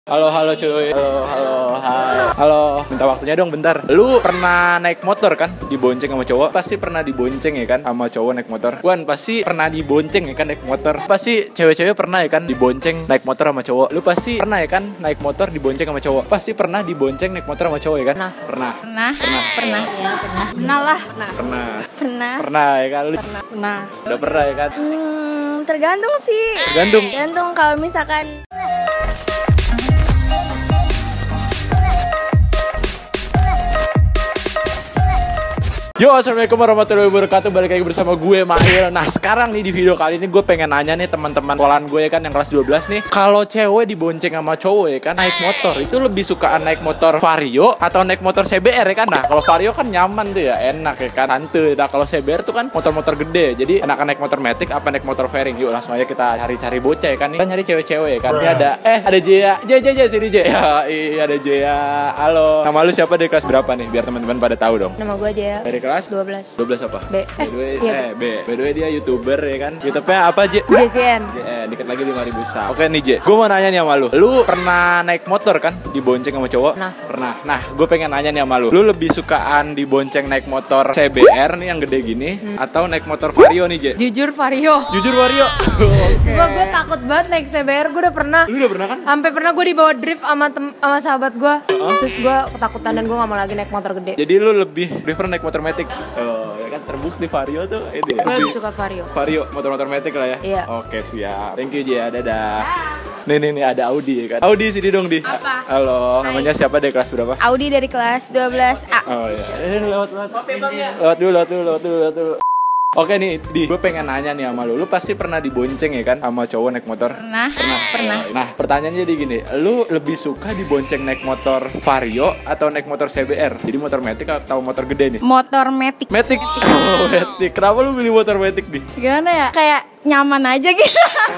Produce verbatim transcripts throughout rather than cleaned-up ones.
Halo halo cuy, halo halo hai, halo, minta waktunya dong bentar. Lu pernah naik motor kan, dibonceng sama cowok? Pasti pernah dibonceng ya kan, sama cowok naik motor. Wan pasti pernah dibonceng ya kan naik motor. Pasti cewek-cewek pernah ya kan dibonceng naik motor sama cowok. Lu pasti pernah ya kan naik motor dibonceng sama cowok. Pasti pernah dibonceng naik motor sama cowok ya kan? Pernah. Pernah. Pernah. Pernah. Pernah. Ya, pernah. Pernah lah. Pernah. Pernah. Pernah. Pernah ya kan? Lu Pernah. Pernah. udah pernah ya kan? Hmm, tergantung sih. Tergantung. Tergantung kalau misalkan Yo, assalamualaikum warahmatullahi wabarakatuh. Balik lagi bersama gue, Mahil. Nah, sekarang nih di video kali ini gue pengen nanya nih teman-teman sekolahan gue ya kan yang kelas dua belas nih. Kalau cewek dibonceng sama cowok ya kan naik motor, itu lebih sukaan naik motor Vario atau naik motor C B R ya kan? Nah, kalau Vario kan nyaman tuh ya, enak ya kan, santuy. Nah, kalau C B R tuh kan motor-motor gede. Jadi enakan naik motor Matic apa naik motor Fairing? Yuk langsung aja kita cari-cari bocah ya kan. Kita nyari cewek-cewek ya kan. Ini ada eh ada Jaya. Jaya Jaya sini Jaya. Ya, iya ada Jaya. Halo. Nama lu siapa dari kelas berapa nih? Biar teman-teman pada tahu dong. nama gue aja ya. Dari kelas dua belas. dua belas apa? B. By the way, iya, eh, B. By the way dia YouTuber ya kan. YouTube-nya apa, J? J C N. Eh, dikit lagi lima ribu sub. Oke nih, J. Gue mau nanya nih sama lu. Lu pernah naik motor kan? Dibonceng sama cowok? Pernah. Pernah. Nah, gue pengen nanya nih sama lu. Lu lebih sukaan dibonceng naik motor C B R nih yang gede gini hmm. atau naik motor Vario nih, J? Jujur Vario. Jujur Vario. Oke. Gue gue takut banget naik C B R. Gue udah pernah. Lu udah pernah kan? Sampai pernah gue dibawa drift sama tem sama sahabat gue. Uh-huh. Terus gue ketakutan dan gue gak mau lagi naik motor gede. Jadi lu lebih prefer naik motor Matic? Oh, ya kan terbukti Vario tuh ini ya. Gue lebih suka Vario. Vario, motor-motor Matic lah ya? Iya. Oke, siap. Thank you, Jaya. Dadah. Nih, nih, nih, ada Audi ya kan? Audi, sini dong, Di. Apa? Halo, Hai. namanya siapa dari kelas berapa? Audi dari kelas dua belas A. Oh iya, eh lewat, lewat. Lewat dulu, lewat dulu, lewat dulu, lewat dulu. Oke nih, Di, gue pengen nanya nih sama lu. Lu pasti pernah dibonceng ya kan sama cowok naik motor? Pernah. Pernah. Pernah. Nah, pertanyaannya jadi gini, lu lebih suka dibonceng naik motor Vario atau naik motor C B R? Jadi motor Matic atau motor gede nih? Motor Matic. Matic. Oh, Matic. Kenapa lu pilih motor Matic nih? Gimana ya? Kayak nyaman aja gitu.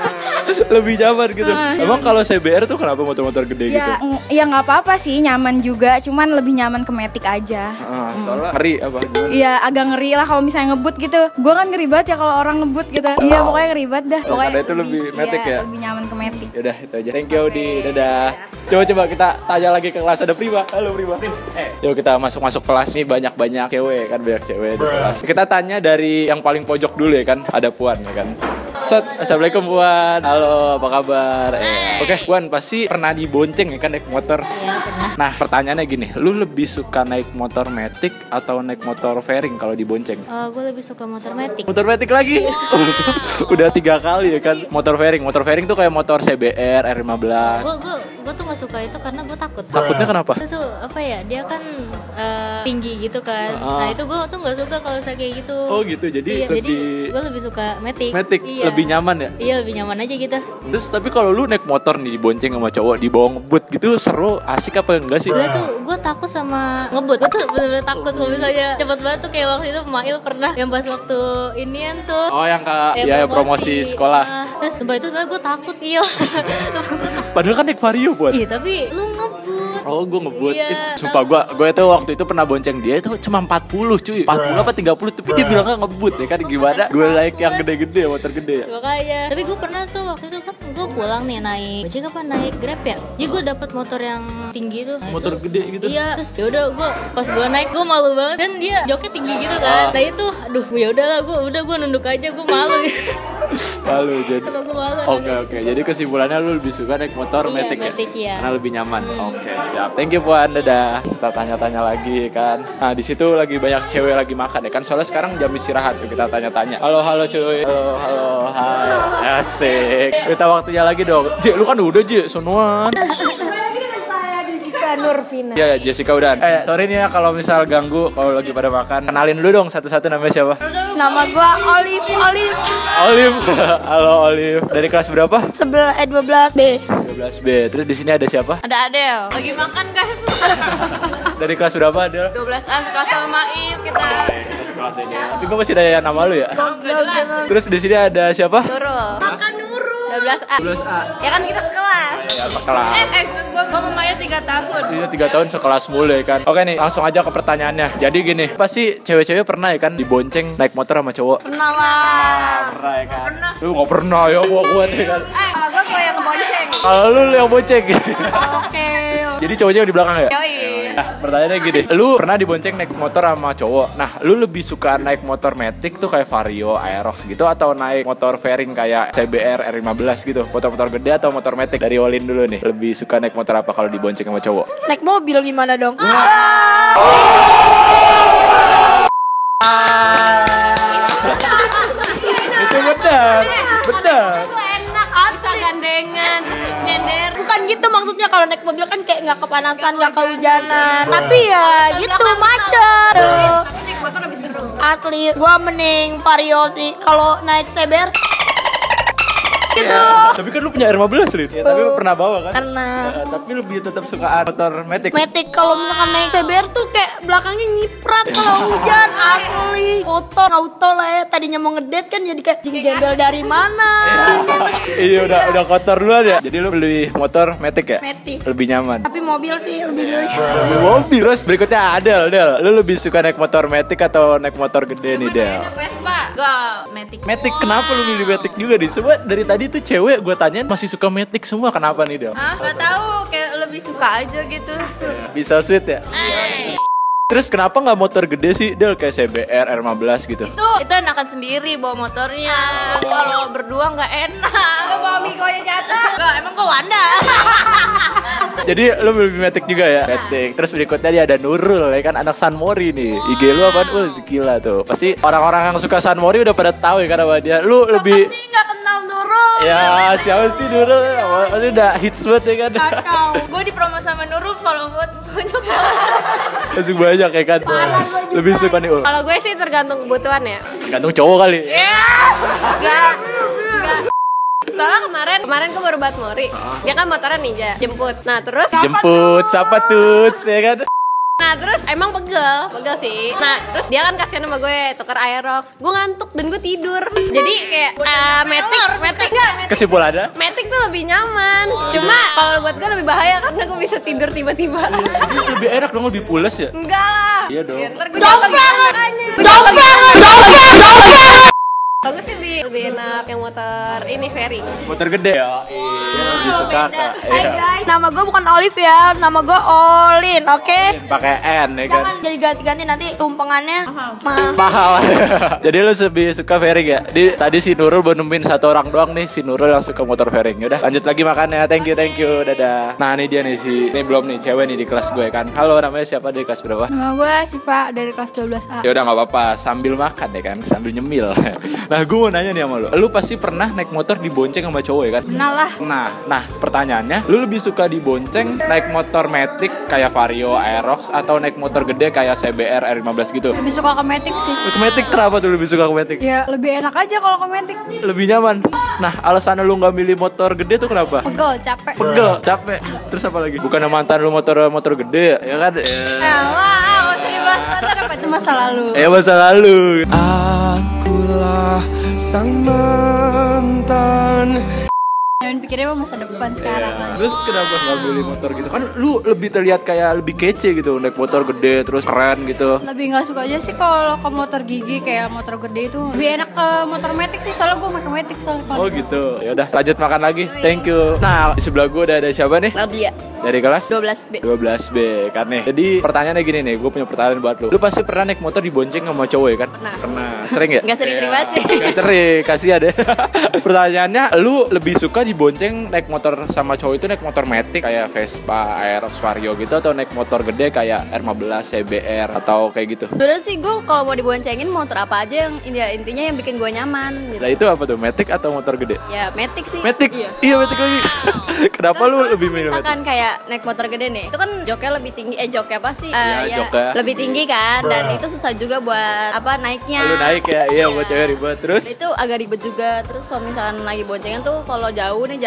Lebih nyaman gitu. Uh, Emang kalau C B R tuh kenapa motor-motor gede gitu? Ya, mm, ya nggak apa-apa sih, nyaman juga. Cuman lebih nyaman ke Matic aja. Ah, soalnya ngeri apa gimana? Iya, agak ngeri lah kalau misalnya ngebut gitu. Gue kan ngeri banget ya kalau orang ngebut gitu. Iya, pokoknya ngeri banget dah. Oh, Pokoknya karena itu lebih Matic iya, ya? lebih nyaman ke Matic. Yaudah itu aja. Thank you Audi. Dadah. Coba-coba kita tanya lagi ke kelas. Ada Prima. Halo Prima. Eh, yuk kita masuk-masuk kelas. Nih banyak-banyak cewek kan, banyak cewek di kelas. Kita tanya dari yang paling pojok dulu ya kan. Ada Puan ya kan. Set, assalamualaikum Puan. Halo, apa kabar? Eh, oke, Puan pasti pernah dibonceng ya kan naik motor? Iya, pernah. Nah, pertanyaannya gini, lu lebih suka naik motor Matic atau naik motor Fairing kalau dibonceng? Uh, gue lebih suka motor Matic. Motor Matic lagi? Udah tiga kali ya kan motor Fairing. Motor Fairing tuh kayak motor C B R, R lima belas. Gue gue gue tuh gak suka itu karena gue takut. Takutnya kenapa? Itu tuh apa ya? Dia kan uh, tinggi gitu kan. Uh-huh. Nah itu gue tuh gak suka kalau saya kayak gitu. Oh gitu, jadi Iya, lebih... jadi gue lebih suka Matic. Matic, Iya. lebih nyaman ya? Iya lebih nyaman aja gitu. Terus tapi kalau lu naik motor nih dibonceng sama cowok, dibawa ngebut gitu, seru, asik apa enggak sih? Gue tuh gue takut sama ngebut. Gue tuh bener-bener takut kalau misalnya cepet banget tuh kayak waktu itu Mail pernah yang pas waktu inian tuh. Oh yang ke Ya, ya promosi, sekolah. Nah, terus sebab itu sebenarnya gue takut iya. Padahal kan naik Vario buat. Iya tapi lu ngebut. Oh gue ngebut. Iya. Ih, sumpah gue gue itu waktu itu pernah bonceng dia itu cuma empat puluh cuy. empat puluh apa tiga puluh tapi dia bilang nggak ngebut ya kan gimana? Gue naik yang gede-gede motor gede ya. Makanya. Tapi gue pernah tuh waktu itu kan gue pulang nih naik Gojek apa naik Grab ya. Jadi gue dapet motor yang tinggi tuh. Nah, Motor itu, gede gitu. Iya. Terus ya udah gue pas gue naik gue malu banget kan dia joknya tinggi gitu kan. Ah. Nah itu aduh ya udahlah gue udah gue nunduk aja gue malu. Lalu jadi. Kalau gue malu. Oke oke. Jadi kesimpulannya lu lebih suka naik motor Iya, Matic ya? Matic, iya. Karena lebih nyaman. Oke siap. Thank you Puan. Dadah. Kita tanya-tanya lagi kan. Nah di situ lagi banyak cewek lagi makan ya kan. Soalnya sekarang jam istirahat. Yuk kita tanya-tanya. Halo halo cuy. Halo halo. Hai. Asik. Kita waktunya lagi dong. J, lu kan udah J. Sonuan. Nurvina. Ya, Jessica udah. Eh, sorry nih ya kalau misal ganggu kalau lagi pada makan. Kenalin dulu dong satu-satu namanya siapa? Nama gua Olive. Olive. Olive. Halo Olive. Dari kelas berapa? Sebelah eh dua belas B. dua belas B. Terus di sini ada siapa? Ada Adel. Lagi makan guys. Dari kelas berapa, Adel? dua belas A sekelas sama Maif kita. Kita sekelas ini. Tapi gua masih ada nama lu ya? Terus di sini ada siapa? Nurul. Makan Nurul. dua belas A. dua belas A. Ya kan kita sekelas. Ya, sekelas. Eh, eh gua gua sama Maya Bedanya tiga tahun. Iya tiga tahun sekelas mulu ya kan. Oke nih langsung aja ke pertanyaannya. Jadi gini, pasti cewek-cewek pernah ya kan dibonceng naik motor sama cowok? Pernah lah. Pernah ya kan? Pernah. Lu gak pernah ya gua kuat ya kan? Eh, sama gue kalau yang bonceng. Kalau lu yang bonceng. Oke. Jadi cowoknya di belakang ya? Yoi. Nah pertanyaannya gini, lu pernah dibonceng naik motor sama cowok. Nah lu lebih suka naik motor Matic tuh kayak Vario, Aerox gitu, atau naik motor fairing kayak C B R R lima belas gitu? Motor-motor gede atau motor Matic? Dari Olin dulu nih, lebih suka naik motor apa kalau dibonceng sama cowok? Naik mobil gimana dong? Itu benar, benar. Itu enak, bisa gandengan, terus nyender. Bukan gitu maksudnya, kalau naik mobil kan kayak nggak kepanasan, nggak kehujanan. Tapi ya gitu macet. Tapi naik motor lebih seru. Asli, gua mending Vario sih kalau naik C B R. Gitu. Ya, tapi kan lu punya R lima belas, Lin. Ya, tapi lu pernah bawa kan? Karena Ya, tapi lebih tetap suka motor Matic. Matic kalau misalkan naik C B R tuh kayak belakangnya nyiprat kalau hujan, asli. Kotor, auto lah ya. Tadinya mau ngedate kan jadi kayak jing jembel dari mana? Iya udah udah kotor duluan ya. Jadi lu beli motor Matic ya? Matic. Lebih nyaman. Tapi mobil sih lebih milih. Lebih mobil. Terus berikutnya Adel, Del. Lu lebih suka naik motor Matic atau naik motor gede nih, Del? Vespa. Gua Matic. Matic, kenapa lu milih Matic juga nih? Coba dari tadi tuh cewek gue tanyain masih suka Matic semua, kenapa nih, Del? Ah, nggak tahu, kayak lebih suka aja gitu. Bisa sweet ya? Terus kenapa nggak motor gede sih, Del? Kayak C B R R lima belas gitu. Itu itu enakan sendiri bawa motornya. Kalau berdua nggak enak. Bawa Migonya jatuh. Enggak, emang kok Wanda. Jadi lu beli Matic juga ya? Matic. Terus berikutnya dia ada Nurul ya kan, anak San Mori nih. I G lu apaan? Wah gila tuh. Pasti orang-orang yang suka San Mori udah pada tahu ya kan sama dia. Lu lebih Tapi nggak kenal Nurul. ya siapa sih Nurul? Pasti udah hits banget ya kan. Gue dipromo sama Nurul kalau buat sonyok. Masih banyak ya kan. Lebih suka nih Ul. Kalau gue sih tergantung kebutuhan ya. Gantung cowok kali. Enggak. Enggak. Soalnya kemarin kemarin gue baru banget Mori. Dia kan motornya Ninja, jemput. Nah, terus Jemput siapa tuh ya kan? Nah terus emang pegel, pegel sih. Nah terus dia kan kasihan sama gue, tuker Aerox. Gue ngantuk dan gue tidur. Jadi kayak uh, Matic, Matic enggak? Kesimpulannya? Matic tuh lebih nyaman. Cuma kalau buat gue lebih bahaya karena gue bisa tidur tiba-tiba. Lebih enak dong, lebih pules ya? Enggak lah. Iya dong. Ya, ntar gue jatuh gimana makanya. Gue jatuh gimana? Bagus sih lebih, lebih enak yang motor ini fairing. Motor gede ya? Iya, lebih suka kak. Hai guys, nama gue bukan Olive ya, nama gue Olin, oke? Pakai N ya kan? Jangan jadi ganti-ganti nanti tumpengannya mahal. Mahal. Jadi lu lebih suka fairing ya? Di, tadi si Nurul baru nemuin satu orang doang nih, si Nurul yang suka motor fairing. Udah lanjut lagi makannya. Thank you, thank you. Dadah. Nah ini dia nih si, ini belum nih cewek nih di kelas gue kan. Halo, namanya siapa, di kelas berapa? Nama gue Siva dari kelas dua belas A. Ya udah nggak apa-apa, sambil makan ya kan, sambil nyemil. Nah gue mau nanya nih sama lu, lu pasti pernah naik motor dibonceng sama cowok ya kan? Pernah lah. Nah, nah pertanyaannya, lu lebih suka dibonceng naik motor Matic kayak Vario, Aerox, atau naik motor gede kayak C B R R lima belas gitu? Lebih suka ke Matic sih. Ke Matic, kenapa tuh lebih suka ke Matic? Ya lebih enak aja kalau ke Matic. Lebih nyaman. Nah, alasan lu nggak milih motor gede tuh kenapa? Pegel, capek. Pegel, capek. Terus apa lagi? Bukannya mantan lu motor motor gede ya, ya kan? Ya. Wah, masih dibahas mantan apa itu masa lalu? Eh masa lalu. Akulah sang mantan. Jangan pikirnya mah masa depan sekarang. Iya. Terus kenapa nggak milih motor gitu? Kan lu lebih terlihat kayak lebih kece gitu, naik motor gede terus keren gitu. Lebih nggak suka aja sih kalau ke motor gigi kayak motor gede itu. Lebih enak ke motor Matic sih, soalnya gue pakai Matic soalnya. Oh gitu. Ya udah lanjut makan lagi. Thank you. Nah, di sebelah gue udah ada siapa nih? Nadia. Dari kelas dua belas B. dua belas B kan nih. Jadi pertanyaannya gini nih, gue punya pertanyaan buat lu. Lu pasti pernah naik motor dibonceng sama cowok ya kan? Pernah. Pernah. Sering ya? Nggak sering-sering Iya. banget sih. Nggak sering, kasihan deh. Pertanyaannya, lu lebih suka dibonceng naik motor sama cowok itu naik motor Matic kayak Vespa, Aerox, Vario gitu, atau naik motor gede kayak R lima belas, C B R atau kayak gitu? Sebenarnya sih gue kalau mau diboncengin motor apa aja yang ya, intinya yang bikin gue nyaman gitu. Nah itu apa tuh? Matic atau motor gede? Ya Matic sih. Matic? Iya. Iya Matic lagi. Kenapa lu Kalau lebih milih Matic? misalkan kayak naik motor gede nih, itu kan joknya lebih tinggi, eh joknya apa sih? Iya, Eh, joknya. lebih tinggi kan, dan itu susah juga buat apa naiknya. Lu naik ya? Iya buat cewek ribet. Terus? Itu agak ribet juga. Terus kalau misalkan lagi boncengan tuh kalau jauh nih jarak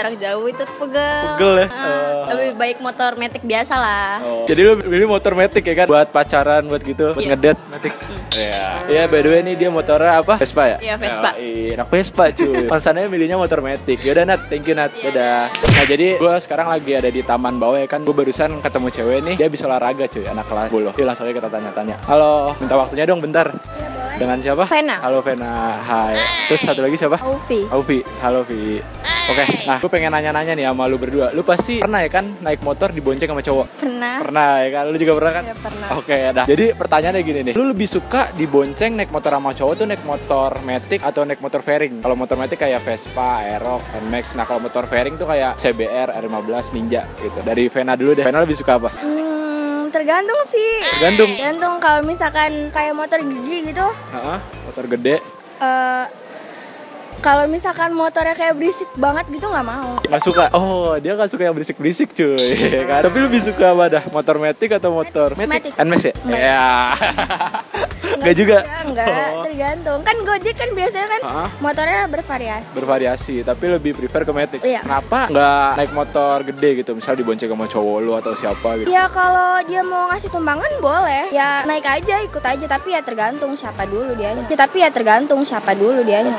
jarak jauh itu pegel. Pegel ya? Ah, Oh. Lebih baik motor matic biasa lah. Oh. Jadi lu pilih motor matic ya kan? Buat pacaran, buat gitu, buat Iya. ngedet matic. Iya. Iya, by the way nih dia motornya apa? Vespa ya? Iya, Vespa. Iya, anak Vespa cuy. Konsannya milihnya motor matic. Yaudah Nat, thank you Nat. Iya. Dadah. Nah jadi gue sekarang lagi ada di Taman Bawah ya kan. Gue barusan ketemu cewek nih. Dia bisa olahraga cuy, anak kelas sepuluh. Yuk langsung aja kita tanya-tanya. Halo, minta waktunya dong bentar. Dengan siapa? Vena. Halo Vena. Hai. Terus satu lagi siapa? Aufi. Aufi. Halo Vi. Oke, nah gue pengen nanya-nanya nih sama lu berdua. Lu pasti pernah ya kan naik motor dibonceng sama cowok? Pernah. Pernah ya kan? Lu juga pernah kan? Ya, pernah. Oke, dah. Jadi pertanyaannya gini nih. Lu lebih suka dibonceng naik motor sama cowok tuh naik motor matic atau naik motor fairing? Kalau motor matic kayak Vespa, Aerox, N Max. Nah, kalau motor fairing tuh kayak C B R, R lima belas, Ninja gitu. Dari Vena dulu deh. Vena lebih suka apa? Hmm, tergantung sih. Tergantung. Tergantung kalau misalkan kayak motor gigi gitu. Heeh, motor gede. eh kalau misalkan motornya kayak berisik banget gitu nggak mau. Nggak suka. Oh, dia nggak suka yang berisik-berisik cuy. Kan? Tapi lebih suka apa dah? Motor matic atau motor Matic. N Max ya? Enggak. Ya. Enggak juga. Enggak, Oh. tergantung. Kan Gojek kan biasanya kan Hah? motornya bervariasi. Bervariasi, tapi lebih prefer ke matic. Iya. Kenapa nggak naik motor gede gitu? Misal dibonceng sama cowok lu atau siapa gitu. Ya kalau dia mau ngasih tumbangan boleh. Ya naik aja, ikut aja. Tapi ya tergantung siapa dulu dianya. Ya, tapi ya tergantung siapa dulu dianya.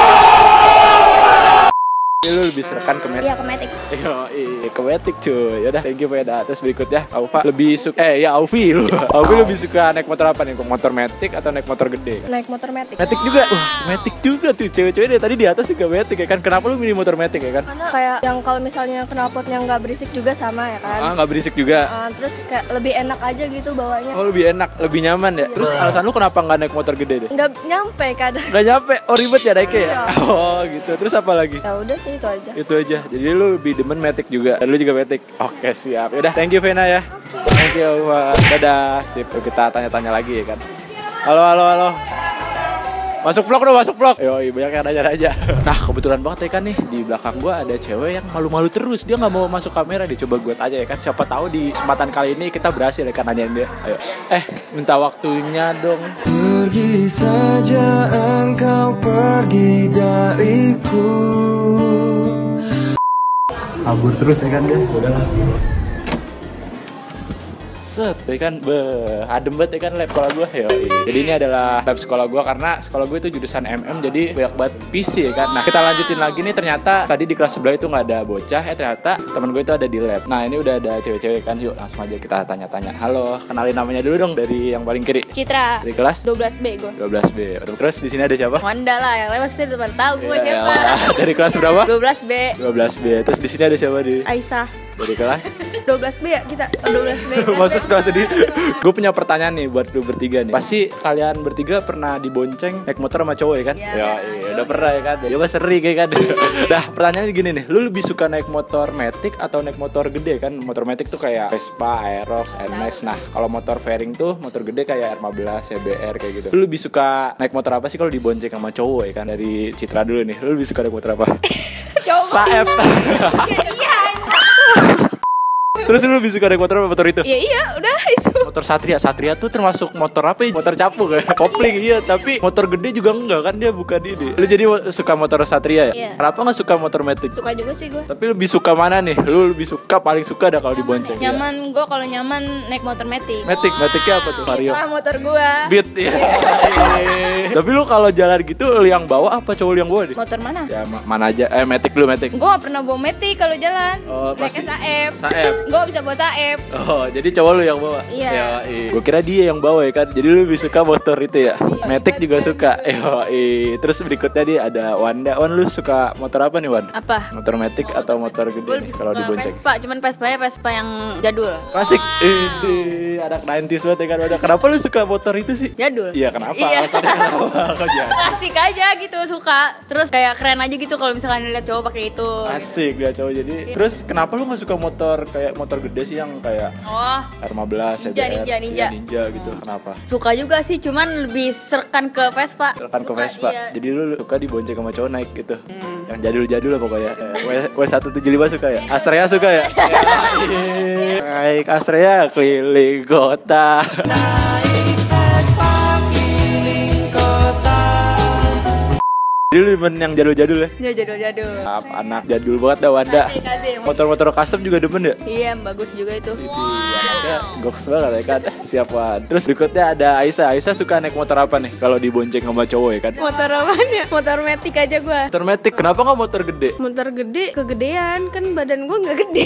Jadi lu lebih serekan ke matic. Iya ke Matic. Yo, iya, ke matic cuy. Yaudah, thank you Veda. Terus berikutnya, Aufa lebih suka eh ya Aufi lu. Aufi lebih suka naik motor apa nih? Motor matic atau naik motor gede? Naik motor Matic. Matic juga. Wah, matic juga tuh. Cewek-cewek dari tadi di atas juga matic ya kan. Kenapa lu milih motor matic ya kan? Karena kayak yang kalau misalnya knalpotnya nggak berisik juga sama ya kan. Ah, nggak berisik juga. Ah, terus kayak lebih enak aja gitu bawanya. Oh, lebih enak, lebih nyaman ya. Terus alasan lu kenapa nggak naik motor gede deh? Nggak nyampe kadang. Nggak nyampe. Oh, ribet ya naiknya ya? Iya. Oh, gitu. Terus apa lagi? Ya udah sih itu aja. Itu aja. Jadi lu lebih demen matic juga. Dan lu juga matic. Oke, siap. Yaudah, thank you Vena ya. Thank you, Pak. Dadah. Sip, yuk kita tanya-tanya lagi ya kan. Halo, halo, halo. Masuk vlog dong, masuk vlog. Yoi, banyak yang nanya-nanya. Nah, kebetulan banget ya kan nih, di belakang gua ada cewek yang malu-malu terus. Dia nggak mau masuk kamera, dicoba gue tanya ya kan. Siapa tahu di kesempatan kali ini kita berhasil ya kan nanyain dia. Ayo. Eh, minta waktunya dong. Pergi saja engkau pergi dariku. Kabur terus ya kan dia. Udahlah. Set, ya kan, beh, adem banget ya kan lab sekolah gue. Yoi. Jadi ini adalah lab sekolah gue karena sekolah gue itu jurusan M M, jadi banyak banget P C ya kan. Nah kita lanjutin lagi nih, ternyata tadi di kelas sebelah itu nggak ada bocah, ya ternyata teman gue itu ada di lab. Nah ini udah ada cewek-cewek kan, yuk langsung aja kita tanya-tanya. Halo, kenalin namanya dulu dong dari yang paling kiri. Citra. Dari kelas dua belas B gue. dua belas B. Terus di sini ada siapa? Wanda lah, yang lain pasti udah pada tahu gue Ya, siapa. elah. Dari kelas berapa? dua belas B. dua belas B. Terus di sini ada siapa di? Aisyah. Dari kelas? dua belas B ya kita. dua belas B. Masa sekolah sedih. Gue punya pertanyaan nih buat lu bertiga nih. Pasti kalian bertiga pernah dibonceng naik motor sama cowok ya kan? Iya. Ya, iya, udah pernah ya kan? Ya gue seri kayak kan. Dah, pertanyaannya gini nih. Lu lebih suka naik motor matic atau naik motor gede kan? Motor matic tuh kayak Vespa, Aerox, N Max. Nah, kalau motor fairing tuh motor gede kayak R lima belas, C B R kayak gitu. Lu lebih suka naik motor apa sih kalau dibonceng sama cowok ya kan? Dari Citra dulu nih. Lu lebih suka naik motor apa? Cowok. Saep. Terus lu lebih suka naik motor apa motor itu? Ya iya, udah itu. Motor Satria, Satria tuh termasuk motor apa ya? Motor capung kayak kopling iya, tapi motor gede juga enggak kan dia bukan ini. Lu jadi suka motor Satria ya? Iya. Kenapa nggak suka motor matic? Suka juga sih gue. Tapi lebih suka mana nih? Lu lebih suka paling suka dah kalau dibonceng. ya? Nyaman gue kalau nyaman naik motor Matic. Matic, Maticnya apa tuh? Vario. Ah, motor gue. Beat ya. Tapi lu kalau jalan gitu lu yang bawa apa cowok lu yang bawa deh? Motor mana? Ya ma- mana aja. Eh Matic dulu Matic. Gue gak pernah bawa Matic kalau jalan. Oh, pasti. Naiknya Saeb. Saeb. Gue bisa bawa Saeb. Oh, jadi cowok lu yang bawa? Iya. Ya, iya. Gue kira dia yang bawa ya kan. Jadi lu lebih suka motor itu ya? Matic juga suka. Yo, iya. Terus berikutnya dia ada Wanda. Wan, lu suka motor apa nih, Wan? Apa? Motor matic atau motor Gue gede nih lebih kalau suka dibonceng? Vespa, cuman Vespa-nya Vespa yang jadul. Klasik. Eh, anak sembilan puluhan banget ya kan. Udah, kenapa lu suka motor itu sih? Jadul. Iya, kenapa? Iya. Alasannya kenapa? Kok jadi? Klasik aja gitu, suka. Terus kayak keren aja gitu kalau misalkan lihat cowok pakai itu. Asik dia cowok jadi. Terus kenapa lu gak suka motor kayak motor gede sih yang kayak Oh, R lima belas, C B R, Ninja, ninja, ninja. ya, ninja gitu? Kenapa? suka juga sih, cuman lebih serkan ke Vespa. Rekan ke Suka, Vespa. iya. Jadi lu suka dibonceng sama cowok naik gitu. Yang jadul-jadul lah pokoknya. Eh, W seratus tujuh puluh lima suka ya? Astrea suka ya? Naik Astrea keliling kota. Jadi lu demen yang jadul-jadul ya? Ya jadul-jadul. Anak jadul banget dah Wanda. Kasih, kasih. Motor-motor custom juga demen ya? Iya, bagus juga itu. Anaknya goks banget ya kan. Siapaan. Terus berikutnya ada Aisyah. Aisyah suka naik motor apa nih kalau dibonceng sama cowok ya kan? Motor apaan ya? Motor Matic aja gua. Motor Matic. Kenapa nggak motor gede? Motor gede kegedean kan badan gua nggak gede.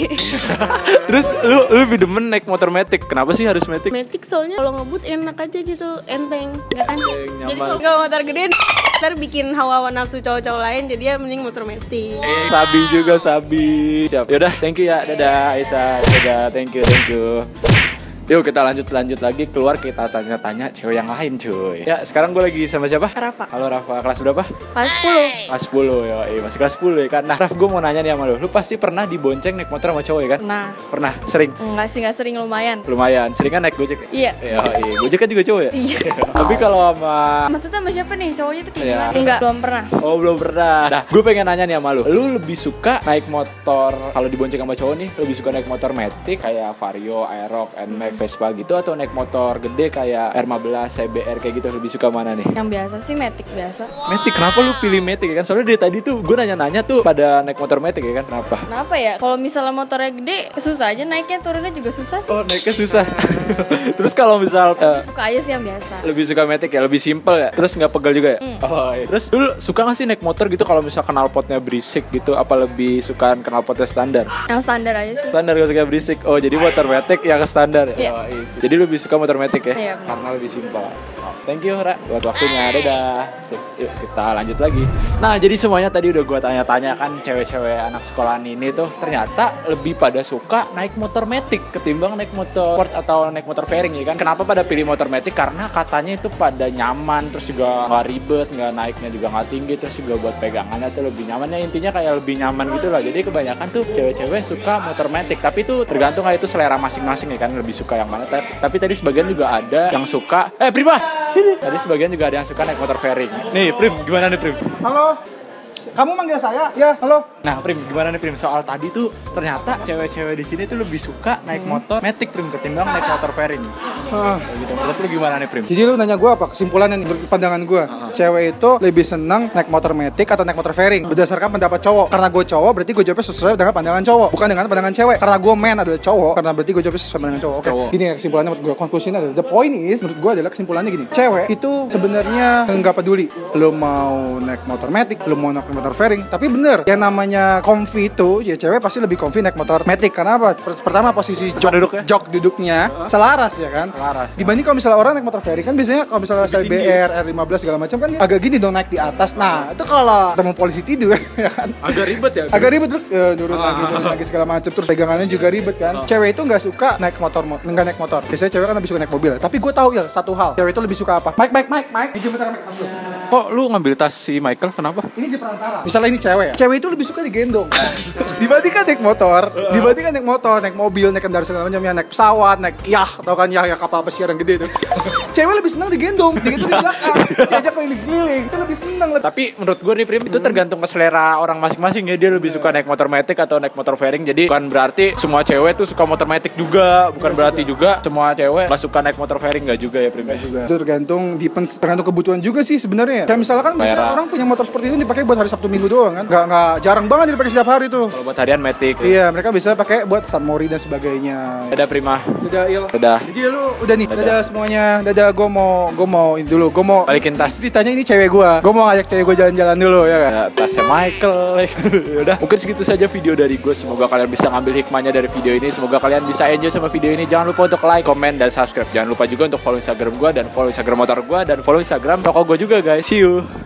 Terus lu lu lebih demen naik motor Matic. Kenapa sih harus Matic? Matic soalnya kalau ngebut enak aja gitu, enteng, ya kan? Enteng, Jadi nyaman. kalau motor gede ntar bikin hawa-hawa nafsu cowok-cowok lain, jadi ya mending motor Matic. Sabi juga Sabi. Siap. Yaudah, thank you ya. Dadah Aisyah. Dadah, thank you, thank you. Yuk kita lanjut lanjut lagi keluar kita tanya-tanya cewek yang lain cuy. Ya sekarang gue lagi sama siapa? Rafa. Halo Rafa, kelas berapa? Kelas sepuluh. Kelas sepuluh ya, eh, masih kelas sepuluh ya kan. Nah Raf, gue mau nanya nih sama lu. Lu pasti pernah dibonceng naik motor sama cowok ya kan? Nah, Pernah? Sering? enggak sih, enggak sering, lumayan. Lumayan. Sering kan naik Gojek? Iya. Ya, iya. Gojek kan juga cowok ya? Iya. Tapi kalau sama Maksudnya sama siapa nih? Cowoknya tuh kayak Iya. gimana? Enggak, belum pernah. Oh belum pernah. Nah, gue pengen nanya nih sama lu. Lu lebih suka naik motor kalau dibonceng sama cowok nih? Lebih suka naik motor Matic kayak Vario, Aerox, Nmax, Vespa gitu atau naik motor gede kayak R lima belas, C B R kayak gitu? Lebih suka mana nih? Yang biasa sih Matic biasa. Matic. Kenapa lu pilih Matic ya kan? Soalnya dari tadi tuh gue nanya-nanya tuh pada naik motor Matic ya kan? Kenapa? Kenapa ya? Kalau misalnya motornya gede, susah aja naiknya, turunnya juga susah sih. Oh naiknya susah. Terus kalau misal eh, Suka aja sih yang biasa. lebih suka Matic ya, lebih simple ya. Terus nggak pegel juga ya. Oh iya. Terus lu suka nggak sih naik motor gitu kalau misal knalpotnya berisik gitu? Apa lebih suka knalpotnya standar? Yang standar aja sih. Standar gak suka berisik. Oh jadi motor Matic yang standar ya. Iya. Oh, iya sih. Jadi lu lebih suka motor Matic ya? Iya, benar. Karena lebih simpel. Oh, thank you Ra buat waktunya. Dadah. Sip. Yuk kita lanjut lagi. Nah jadi semuanya tadi udah gua tanya-tanya kan cewek-cewek anak sekolahan ini tuh ternyata lebih pada suka naik motor Matic ketimbang naik motor sport atau naik motor fairing ya kan. Kenapa pada pilih motor Matic? Karena katanya itu pada nyaman, terus juga nggak ribet, nggak naiknya juga nggak tinggi, terus juga buat pegangannya tuh lebih nyaman ya, intinya kayak lebih nyaman gitu lah. Jadi kebanyakan tuh cewek-cewek suka motor Matic, tapi itu tergantung kayak itu selera masing-masing ya kan, lebih suka yang mana. Tapi, tapi tadi sebagian juga ada yang suka eh Prima sini. Tadi sebagian juga ada yang suka naik motor fairing. Nih Prim, gimana nih Prim? Halo, kamu manggil saya? Ya, halo. Nah Prim, gimana nih Prim? Soal tadi tuh ternyata cewek-cewek di sini tuh lebih suka naik motor Matic Prim ketimbang naik motor fairing. Ah, Kayak gitu. Menurut lu gimana nih Prim? jadi lu nanya gue apa? Kesimpulannya nih, menurut pandangan gue, cewek itu lebih senang naik motor Matic atau naik motor fairing berdasarkan pendapat cowok. Karena gue cowok, berarti gue jawabnya sesuai dengan pandangan cowok, bukan dengan pandangan cewek. Karena gue man adalah cowok, karena berarti gue jawabnya sesuai dengan cowok. Oke, Cowok. gini ya kesimpulannya menurut gue. Konklusinya adalah, the point is, menurut gue adalah kesimpulannya gini. Cewek itu sebenarnya nggak peduli lu mau naik motor Matic, lu mau naik motor fairing. Tapi bener, yang namanya comfy itu, ya cewek pasti lebih comfy naik motor Matic. Karena apa? Pertama posisi jok duduknya? jok duduknya selaras ya kan. Selaras. Dibanding kalau misalnya orang naik motor fairing kan biasanya kalau misalnya C B R, R lima belas segala macam kan agak gini dong naik di atas. Nah, itu kalau ketemu polisi tidur ya kan. Agak ribet ya? Agak ribet terus ya, turun lagi, turun lagi segala macam, terus pegangannya juga ribet kan. Cewek itu nggak suka naik motor, nggak naik motor. Biasanya cewek kan lebih suka naik mobil. Tapi gue tahu ya satu hal, cewek itu lebih suka apa? Mike, Mike, Mike, Mike. Ini bentar, Mike. Ambil. Kok lu ngambil tas si Michael? Kenapa? Ini di perantara. Misalnya ini cewek ya. Cewek itu lebih suka digendong. Dibandingkan naik motor, dibandingkan naik motor, naik mobil, naik kendaraan segala macam, ya naik pesawat, naik yah, atau kan yah, ya kapal pesiar yang gede itu. Cewek lebih senang digendong, digendong di belakang, diajak keliling-keliling, itu lebih senang. Tapi menurut gue nih Prim, itu tergantung ke selera orang masing-masing ya. Dia lebih suka naik motor Matic atau naik motor fairing. Jadi bukan berarti semua cewek tuh suka motor Matic juga. Bukan berarti juga semua cewek gak suka naik motor fairing. Gak juga ya Prim. Juga. Itu tergantung depends, tergantung kebutuhan juga sih sebenarnya. Kayak misalkan misalnya Daerah. orang punya motor seperti itu dipakai buat hari Sabtu Minggu doang kan. Nggak nggak jarang banget dipakai setiap hari tuh. Kalau buat harian Matic. Iya, mereka bisa pakai buat San Mori dan sebagainya. Dadah Prima. Dadah Il. Dadah. Jadi lu udah nih. Dadah. Dadah, semuanya. Dadah, gue mau gue mau ini dulu. Gue mau Balikin tas. Ceritanya ini cewek gue. Gue mau ngajak cewek gue jalan-jalan dulu ya kan. Ya, tasnya Michael. Udah, mungkin segitu saja video dari gue. Semoga kalian bisa ngambil hikmahnya dari video ini. Semoga kalian bisa enjoy sama video ini. Jangan lupa untuk like, comment, dan subscribe. Jangan lupa juga untuk follow Instagram gue dan follow Instagram motor gue dan follow Instagram toko gue juga guys. See you.